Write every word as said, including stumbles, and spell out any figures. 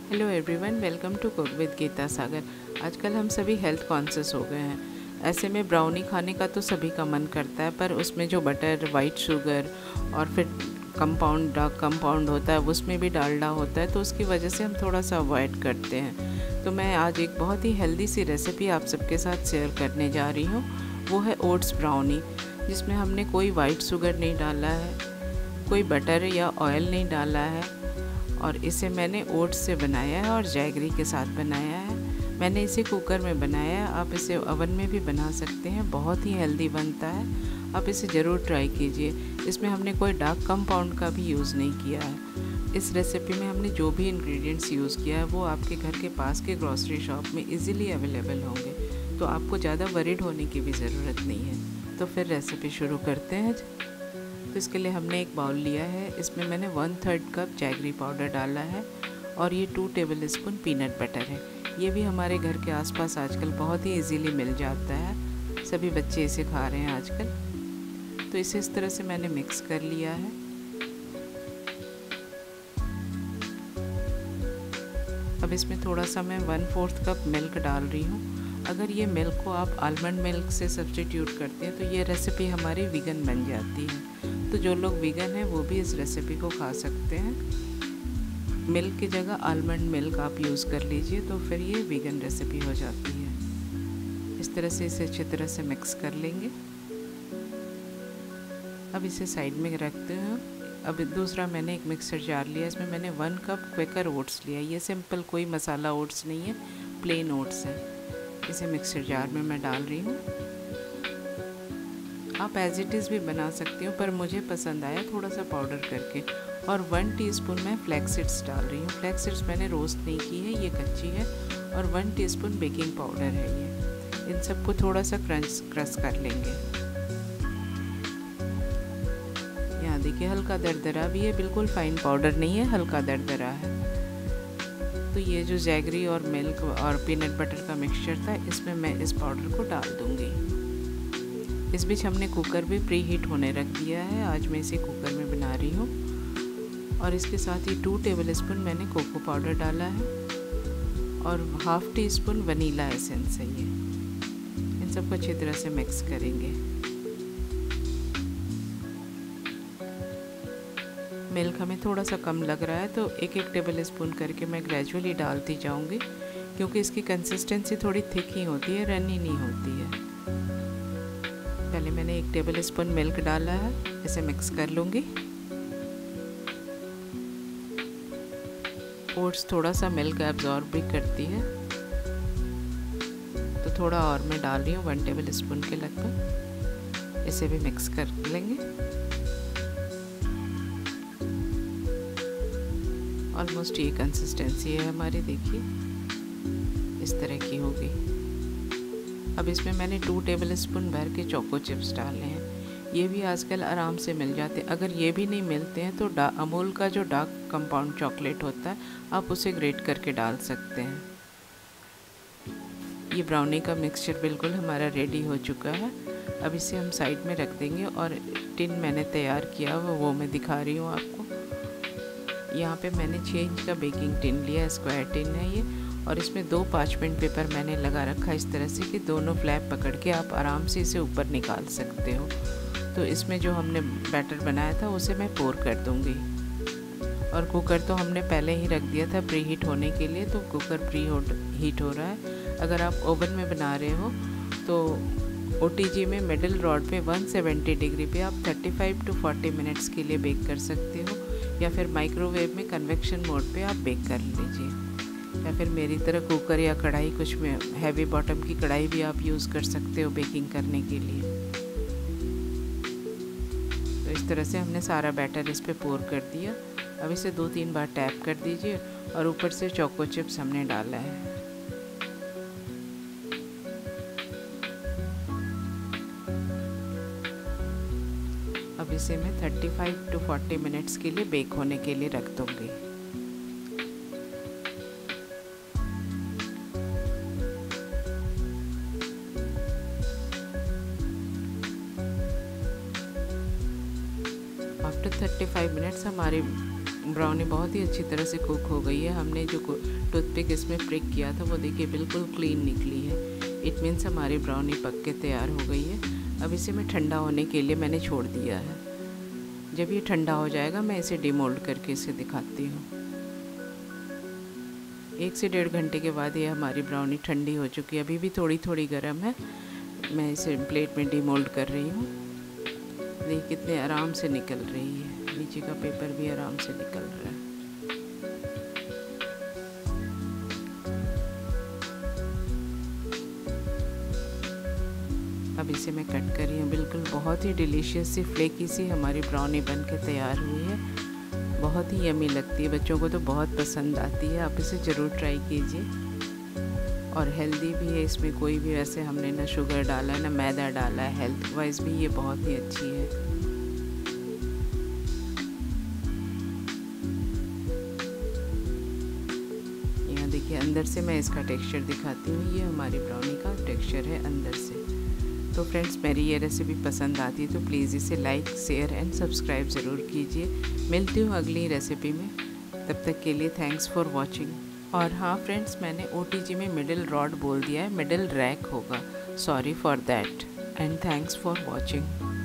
Hello everyone, welcome to cook with Geeta Sagar. आजकल हम सभी हेल्थ कॉन्शियस हो गए हैं। ऐसे में ब्राउनी खाने का तो सभी का मन करता है, पर उसमें जो बटर, वाइट शुगर और फिर कंपाउंड डार्क कंपाउंड होता है, उसमें भी डालडा होता है, तो उसकी वजह से हम थोड़ा सा अवॉइड करते हैं। तो मैं आज एक बहुत ही हेल्दी सी रेसिपी आप सबके साथ शेयर करने जा रही हूँ। वो है ओट्स ब्राउनी, जिसमें हमने कोई वाइट शुगर नहीं डाला है, कोई बटर या ऑयल नहीं डाला है, और इसे मैंने ओट्स से बनाया है और जैगरी के साथ बनाया है। मैंने इसे कुकर में बनाया है, आप इसे ओवन में भी बना सकते हैं, बहुत ही हेल्दी बनता है। आप इसे ज़रूर ट्राई कीजिए। इसमें हमने कोई डार्क कंपाउंड का भी यूज़ नहीं किया है। इस रेसिपी में हमने जो भी इंग्रेडिएंट्स यूज़ किया है वो आपके घर के पास के ग्रॉसरी शॉप में इजीली अवेलेबल होंगे, तो आपको ज़्यादा वरीड होने की भी ज़रूरत नहीं है। तो फिर रेसिपी शुरू करते हैं। तो इसके लिए हमने एक बाउल लिया है, इसमें मैंने one third cup jaggery powder डाला है और ये two tablespoon peanut butter है। ये भी हमारे घर के आसपास आजकल बहुत ही इजीली मिल जाता है, सभी बच्चे इसे खा रहे हैं आजकल। तो इसे इस तरह से मैंने मिक्स कर लिया है। अब इसमें थोड़ा सा मैं वन फोर्थ कप मिल्क डाल रही हूँ। अगर ये मिल्क को आप आलमंड मिल्क से सब्स्टिट्यूट करते हैं तो ये रेसिपी हमारी वीगन बन जाती है। तो जो लोग वीगन हैं वो भी इस रेसिपी को खा सकते हैं। मिल्क की जगह आलमंड मिल्क आप यूज़ कर लीजिए, तो फिर ये वीगन रेसिपी हो जाती है। इस तरह से इसे अच्छी तरह से मिक्स कर लेंगे। अब इसे साइड में रखते हैं। अब दूसरा मैंने एक मिक्सर जार लिया, इसमें मैंने वन कप क्विकर ओट्स लिया। ये सिंपल कोई मसाला ओट्स नहीं है, प्लेन ओट्स है। इसे मिक्सर जार में मैं डाल रही हूँ। आप एज इट इज़ भी बना सकती हो, पर मुझे पसंद आया थोड़ा सा पाउडर करके। और वन टीस्पून मैं फ्लैक्स सीड्स डाल रही हूँ। फ्लैक्स सीड्स मैंने रोस्ट नहीं की है, ये कच्ची है। और वन टीस्पून बेकिंग पाउडर है ये। इन सबको थोड़ा सा क्रंच क्रश कर लेंगे। यहाँ देखिए हल्का दरदरा भी है, बिल्कुल फाइन पाउडर नहीं है, हल्का दरदरा है। तो ये जो जैगरी और मिल्क और पीनट बटर का मिक्सचर था, इसमें मैं इस पाउडर को डाल दूँगी। इस बीच हमने कुकर भी प्री हीट होने रख दिया है। आज मैं इसे कुकर में बना रही हूँ। और इसके साथ ही टू टेबल स्पून मैंने कोको पाउडर डाला है और half teaspoon vanilla essence है ये। इन सबको अच्छी तरह से मिक्स करेंगे। मिल्क हमें थोड़ा सा कम लग रहा है, तो एक एक टेबल स्पून करके मैं ग्रेजुअली डालती जाऊँगी, क्योंकि इसकी कंसिस्टेंसी थोड़ी थिक ही होती है, रनी नहीं होती है। पहले मैंने एक टेबल स्पून मिल्क डाला है, इसे मिक्स कर लूँगी। ओट्स थोड़ा सा मिल्क एब्जॉर्ब भी करती है, तो थोड़ा और मैं डाल रही हूँ, वन टेबल स्पून के लगभग। इसे भी मिक्स कर लेंगे। ऑलमोस्ट ये कंसिस्टेंसी है हमारी, देखिए इस तरह की होगी। अब इसमें मैंने टू टेबल स्पून भर के चोको चिप्स डाले हैं। ये भी आजकल आराम से मिल जाते हैं। अगर ये भी नहीं मिलते हैं तो अमूल का जो डार्क कंपाउंड चॉकलेट होता है, आप उसे ग्रेट करके डाल सकते हैं। ये ब्राउनी का मिक्सचर बिल्कुल हमारा रेडी हो चुका है। अब इसे हम साइड में रख देंगे। और टिन मैंने तैयार किया हुआ वो मैं दिखा रही हूँ आपको। यहाँ पे मैंने छः इंच का बेकिंग टिन लिया, स्क्वायर टिन है ये। और इसमें दो पार्चमेंट पेपर मैंने लगा रखा इस तरह से कि दोनों फ्लैप पकड़ के आप आराम से इसे ऊपर निकाल सकते हो। तो इसमें जो हमने बैटर बनाया था उसे मैं पोर कर दूँगी। और कुकर तो हमने पहले ही रख दिया था प्री हीट होने के लिए, तो कुकर प्री हीट हो रहा है। अगर आप ओवन में बना रहे हो तो ओ टी जी में मिडल रॉड पे वन सेवेंटी डिग्री पे आप thirty five to forty minutes के लिए बेक कर सकते हो, या फिर माइक्रोवेव में कन्वेक्शन मोड पे आप बेक कर लीजिए। या फिर मेरी तरह कुकर या कढ़ाई, कुछ में हैवी बॉटम की कढ़ाई भी आप यूज़ कर सकते हो बेकिंग करने के लिए। तो इस तरह से हमने सारा बैटर इस पे पोर कर दिया। अब इसे दो तीन बार टैप कर दीजिए और ऊपर से चोको चिप्स हमने डाला है। अब इसे मैं thirty five to forty minutes के लिए बेक होने के लिए रख दूँगी। आफ्टर थर्टी फाइव मिनट्स हमारी ब्राउनी बहुत ही अच्छी तरह से कुक हो गई है। हमने जो टूथपिक इसमें प्रिक किया था वो देखिए बिल्कुल क्लीन निकली है। इट मीन्स हमारी ब्राउनी पक के तैयार हो गई है। अब इसे मैं ठंडा होने के लिए मैंने छोड़ दिया है। जब ये ठंडा हो जाएगा मैं इसे डिमोल्ड करके इसे दिखाती हूँ। एक से डेढ़ घंटे के बाद ये हमारी ब्राउनी ठंडी हो चुकी है। अभी भी थोड़ी थोड़ी गर्म है। मैं इसे प्लेट में डिमोल्ड कर रही हूँ। देखिए कितने आराम से निकल रही है, नीचे का पेपर भी आराम से निकल रहा है। अब इसे मैं कट कर रही हूँ। बिल्कुल बहुत ही डिलीशियस सी फ्लेकी सी हमारी ब्राउनी बन के तैयार हुई है। बहुत ही यमी लगती है, बच्चों को तो बहुत पसंद आती है। आप इसे ज़रूर ट्राई कीजिए। और हेल्दी भी है, इसमें कोई भी वैसे हमने ना शुगर डाला है ना मैदा डाला है। हेल्थ वाइज भी ये बहुत ही अच्छी है। यहाँ देखिए अंदर से मैं इसका टेक्सचर दिखाती हूँ। ये हमारी ब्राउनी का टेक्सचर है अंदर से। तो फ्रेंड्स मेरी ये रेसिपी पसंद आती है तो प्लीज़ इसे लाइक शेयर एंड सब्सक्राइब ज़रूर कीजिए। मिलती हूँ अगली रेसिपी में, तब तक के लिए थैंक्स फॉर वॉचिंग। और हाँ फ्रेंड्स, मैंने ओ टी जी में मिडिल रॉड बोल दिया है, मिडिल रैक होगा। Sorry for that and thanks for watching.